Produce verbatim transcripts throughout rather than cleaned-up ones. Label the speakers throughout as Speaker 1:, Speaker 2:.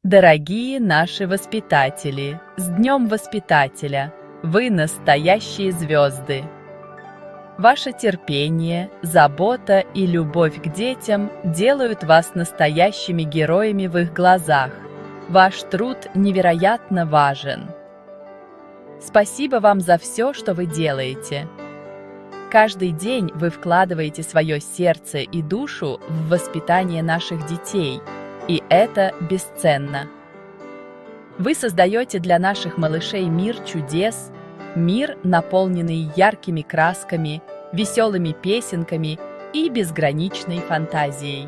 Speaker 1: Дорогие наши воспитатели, с Днем Воспитателя! Вы настоящие звезды! Ваше терпение, забота и любовь к детям делают вас настоящими героями в их глазах. Ваш труд невероятно важен. Спасибо вам за все, что вы делаете. Каждый день вы вкладываете свое сердце и душу в воспитание наших детей, и это бесценно. Вы создаете для наших малышей мир чудес, мир, наполненный яркими красками, веселыми песенками и безграничной фантазией.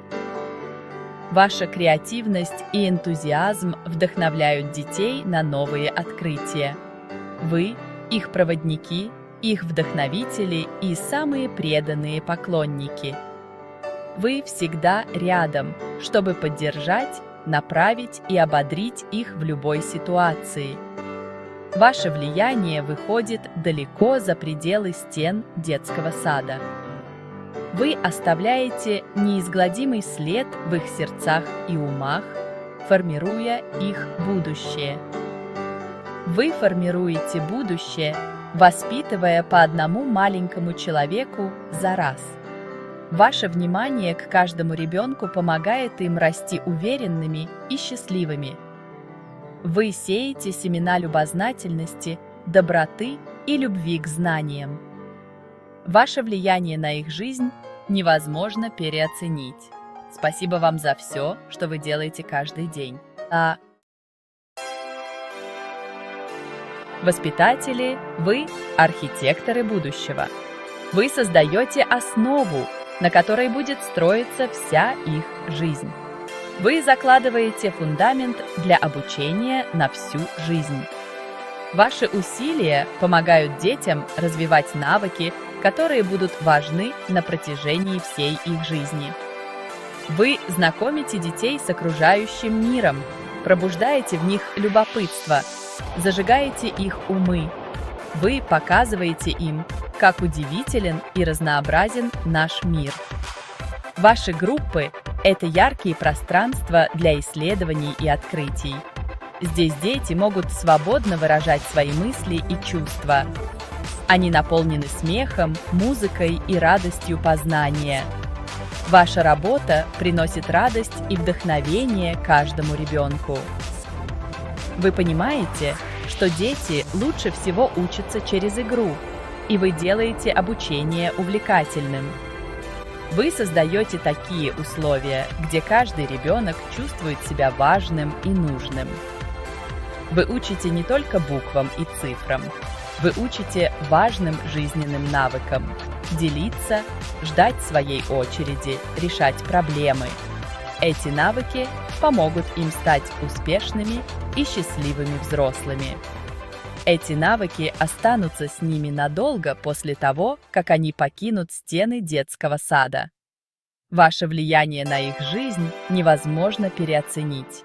Speaker 1: Ваша креативность и энтузиазм вдохновляют детей на новые открытия. Вы – их проводники, их вдохновители и самые преданные поклонники. Вы всегда рядом, чтобы поддержать, направить и ободрить их в любой ситуации. Ваше влияние выходит далеко за пределы стен детского сада. Вы оставляете неизгладимый след в их сердцах и умах, формируя их будущее. Вы формируете будущее, воспитывая по одному маленькому человеку за раз. Ваше внимание к каждому ребенку помогает им расти уверенными и счастливыми. Вы сеете семена любознательности, доброты и любви к знаниям. Ваше влияние на их жизнь невозможно переоценить. Спасибо вам за все, что вы делаете каждый день. А воспитатели, вы – архитекторы будущего. Вы создаете основу, на которой будет строиться вся их жизнь. Вы закладываете фундамент для обучения на всю жизнь. Ваши усилия помогают детям развивать навыки, которые будут важны на протяжении всей их жизни. Вы знакомите детей с окружающим миром, пробуждаете в них любопытство, зажигаете их умы. Вы показываете им, как удивителен и разнообразен наш мир. Ваши группы – это яркие пространства для исследований и открытий. Здесь дети могут свободно выражать свои мысли и чувства. Они наполнены смехом, музыкой и радостью познания. Ваша работа приносит радость и вдохновение каждому ребенку. Вы понимаете, что дети лучше всего учатся через игру, и вы делаете обучение увлекательным. Вы создаете такие условия, где каждый ребенок чувствует себя важным и нужным. Вы учите не только буквам и цифрам, вы учите важным жизненным навыкам – делиться, ждать своей очереди, решать проблемы. Эти навыки помогут им стать успешными и счастливыми взрослыми. Эти навыки останутся с ними надолго после того, как они покинут стены детского сада. Ваше влияние на их жизнь невозможно переоценить.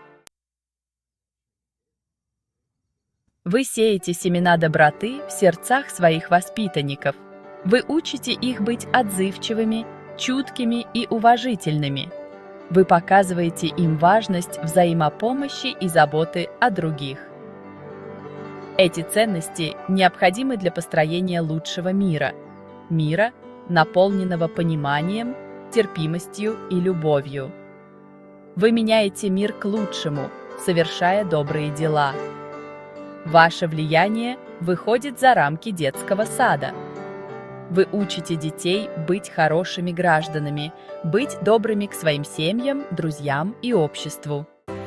Speaker 1: Вы сеете семена доброты в сердцах своих воспитанников. Вы учите их быть отзывчивыми, чуткими и уважительными. Вы показываете им важность взаимопомощи и заботы о других. Эти ценности необходимы для построения лучшего мира, мира, наполненного пониманием, терпимостью и любовью. Вы меняете мир к лучшему, совершая добрые дела. Ваше влияние выходит за рамки детского сада. Вы учите детей быть хорошими гражданами, быть добрыми к своим семьям, друзьям и обществу.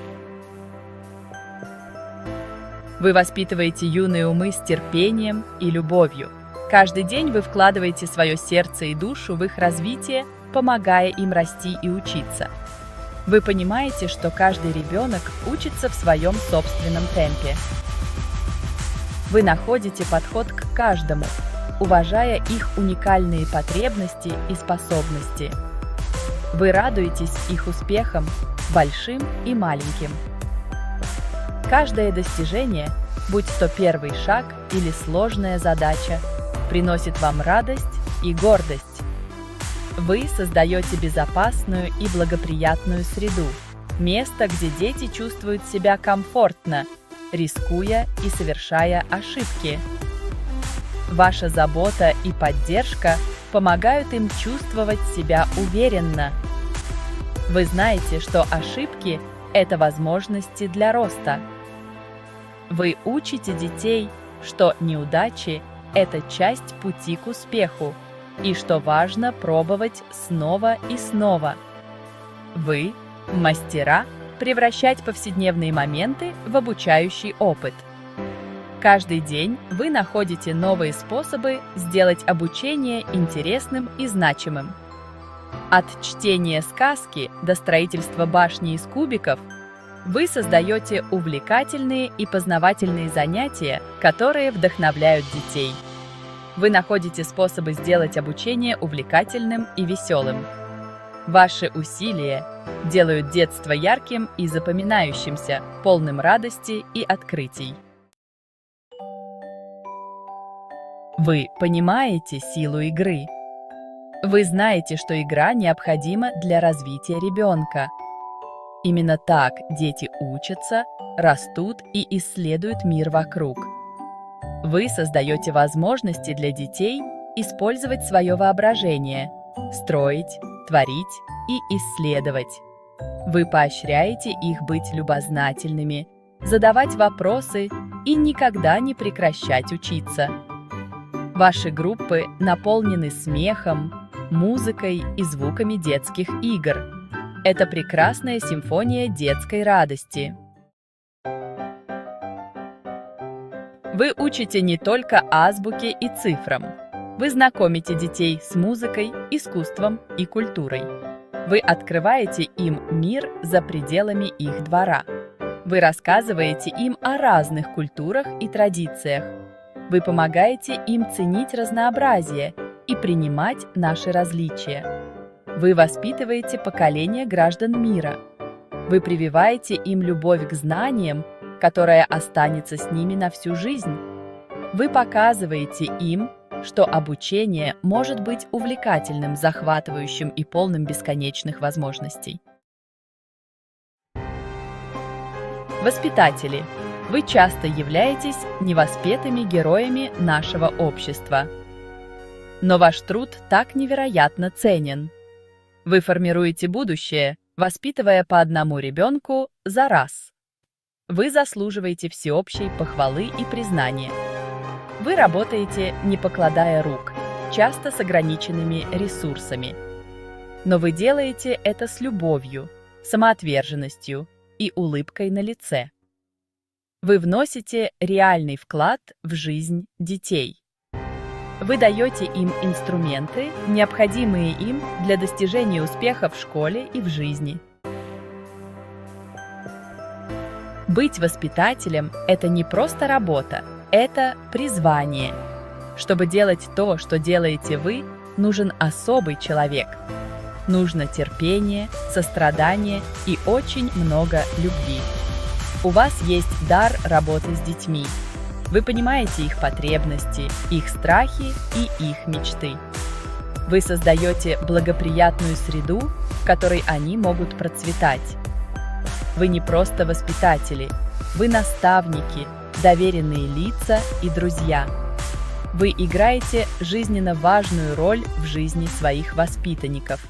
Speaker 1: Вы воспитываете юные умы с терпением и любовью. Каждый день вы вкладываете свое сердце и душу в их развитие, помогая им расти и учиться. Вы понимаете, что каждый ребенок учится в своем собственном темпе. Вы находите подход к каждому, уважая их уникальные потребности и способности. Вы радуетесь их успехам, большим и маленьким. Каждое достижение, будь то первый шаг или сложная задача, приносит вам радость и гордость. Вы создаете безопасную и благоприятную среду, место, где дети чувствуют себя комфортно, рискуя и совершая ошибки. Ваша забота и поддержка помогают им чувствовать себя уверенно. Вы знаете, что ошибки – это возможности для роста. Вы учите детей, что неудачи – это часть пути к успеху, и что важно пробовать снова и снова. Вы – мастера превращать повседневные моменты в обучающий опыт. Каждый день вы находите новые способы сделать обучение интересным и значимым. От чтения сказки до строительства башни из кубиков вы создаете увлекательные и познавательные занятия, которые вдохновляют детей. Вы находите способы сделать обучение увлекательным и веселым. Ваши усилия делают детство ярким и запоминающимся, полным радости и открытий. Вы понимаете силу игры. Вы знаете, что игра необходима для развития ребенка. Именно так дети учатся, растут и исследуют мир вокруг. Вы создаете возможности для детей использовать свое воображение, строить, творить и исследовать. Вы поощряете их быть любознательными, задавать вопросы и никогда не прекращать учиться. Ваши группы наполнены смехом, музыкой и звуками детских игр. Это прекрасная симфония детской радости. Вы учите не только азбуке и цифрам. Вы знакомите детей с музыкой, искусством и культурой. Вы открываете им мир за пределами их двора. Вы рассказываете им о разных культурах и традициях. Вы помогаете им ценить разнообразие и принимать наши различия. Вы воспитываете поколение граждан мира. Вы прививаете им любовь к знаниям, которая останется с ними на всю жизнь. Вы показываете им, что обучение может быть увлекательным, захватывающим и полным бесконечных возможностей. Воспитатели. Вы часто являетесь невоспетыми героями нашего общества. Но ваш труд так невероятно ценен. Вы формируете будущее, воспитывая по одному ребенку за раз. Вы заслуживаете всеобщей похвалы и признания. Вы работаете, не покладая рук, часто с ограниченными ресурсами. Но вы делаете это с любовью, самоотверженностью и улыбкой на лице. Вы вносите реальный вклад в жизнь детей. Вы даете им инструменты, необходимые им для достижения успеха в школе и в жизни. Быть воспитателем – это не просто работа, это призвание. Чтобы делать то, что делаете вы, нужен особый человек. Нужно терпение, сострадание и очень много любви. У вас есть дар работы с детьми. Вы понимаете их потребности, их страхи и их мечты. Вы создаете благоприятную среду, в которой они могут процветать. Вы не просто воспитатели, вы наставники, доверенные лица и друзья. Вы играете жизненно важную роль в жизни своих воспитанников.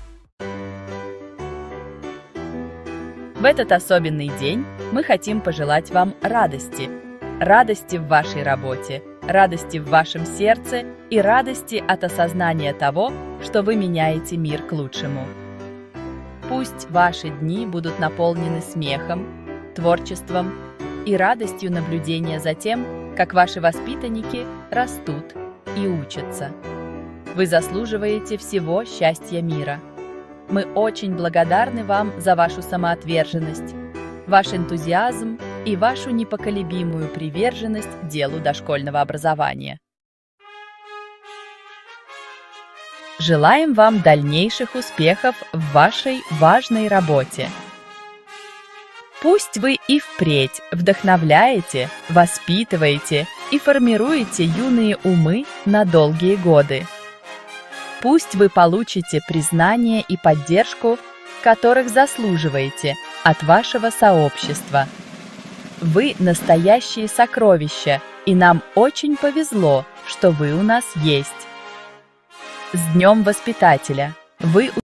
Speaker 1: В этот особенный день мы хотим пожелать вам радости. Радости в вашей работе, радости в вашем сердце и радости от осознания того, что вы меняете мир к лучшему. Пусть ваши дни будут наполнены смехом, творчеством и радостью наблюдения за тем, как ваши воспитанники растут и учатся. Вы заслуживаете всего счастья мира. Мы очень благодарны вам за вашу самоотверженность, ваш энтузиазм и вашу непоколебимую приверженность делу дошкольного образования. Желаем вам дальнейших успехов в вашей важной работе. Пусть вы и впредь вдохновляете, воспитываете и формируете юные умы на долгие годы. Пусть вы получите признание и поддержку, которых заслуживаете, от вашего сообщества. Вы настоящие сокровища, и нам очень повезло, что вы у нас есть. С Днем Воспитателя! Вы